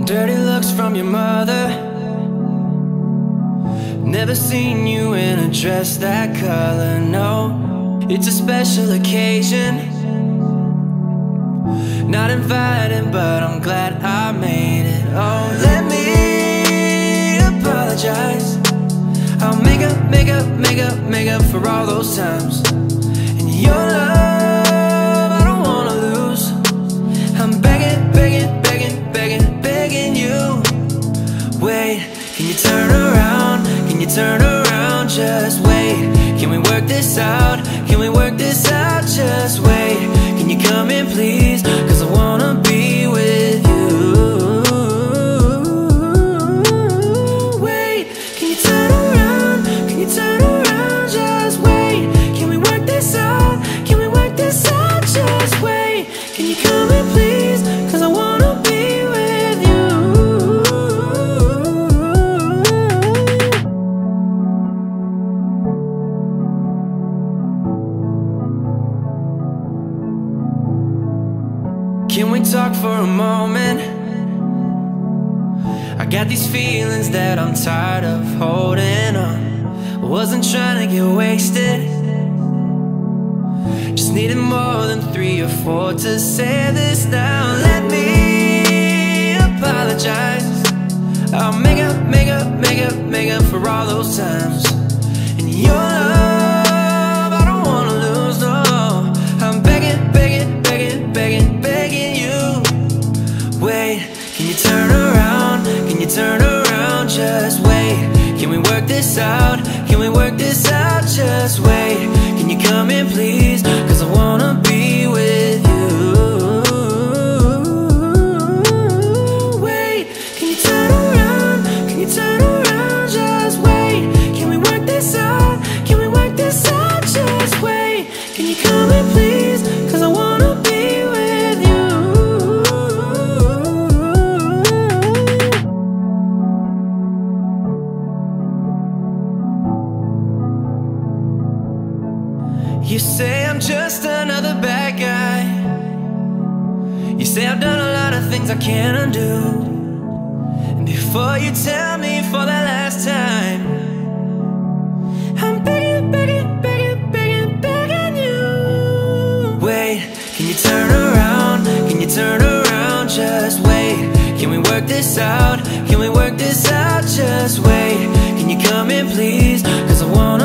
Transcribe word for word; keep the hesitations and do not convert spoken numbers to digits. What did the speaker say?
Dirty looks from your mother. Never seen you in a dress that color, no. It's a special occasion. Not invited, but I'm glad I made it. Oh, let me apologize. I'll make up, make up, make up, make up for all those times. And your love, I don't wanna lose. I'm begging, begging, begging, begging, begging you. Wait, can you turn around? Can you turn around? Just wait. Can we work this out? Can we work this out? Just wait. Can you come in, please? Cause I wanna be with you. Wait, can you turn around? Can you turn around? Just wait. Can we work this out? Can we work this out? Just wait. Can you come in, please? Cause I wanna be with you. Can we talk for a moment? I got these feelings that I'm tired of holding on. I wasn't trying to get wasted, just needed more than three or four to say this now. Let me apologize. I'll make up, make up, make up, make up for all those times. And your love, I don't wanna lose, no. I'm begging, begging, begging, begging, begging you. Wait, can you turn around? Can you turn around? Just wait. Can we work this out? Can we work this out? Just wait. Can you come in, please? Cause I wanna be with you. Wait, can you turn around? Can you turn around? Just wait. Can we work this out? Can we work this out? Just wait. Can you come in, please? Cause I wanna be with you. You say I'm just another bad guy. You say I've done a lot of things I can't undo. And before you tell me for the last time, I'm begging, begging, begging, begging, begging you. Wait, can you turn around? Can you turn around? Just wait. Can we work this out? Can we work this out? Just wait. Can you come in, please? Cause I wanna